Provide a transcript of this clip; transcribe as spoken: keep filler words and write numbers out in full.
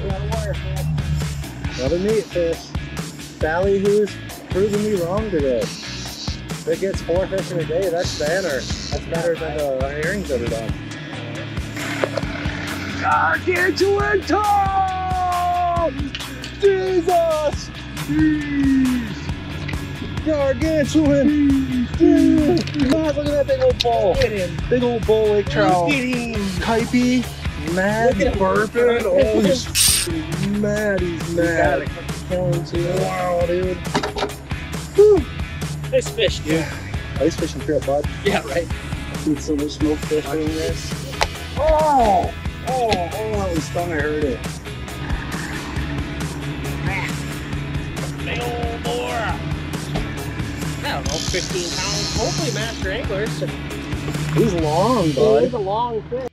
Another meat fish. Ballyhoo's proving me wrong today. If it gets four fish in a day, that's banner. That's better than the herring's ever done. Gargantuan Tom! Jesus! Jeez! Gargantuan! Jeez! God, look at that big old bull! Big old bull lake trout. Kipey, mad, burping. Oh, he's mad, he's mad. Wow, dude. Whew. Nice fish, dude. Yeah. Ice fishing trip, bud. Yeah, right. Need some smoked fish in this. Oh! Oh, oh, that was stung, I heard it. Big old boar. I don't know, fifteen pounds. Hopefully master anglers. He's long, bud. He's a long fish.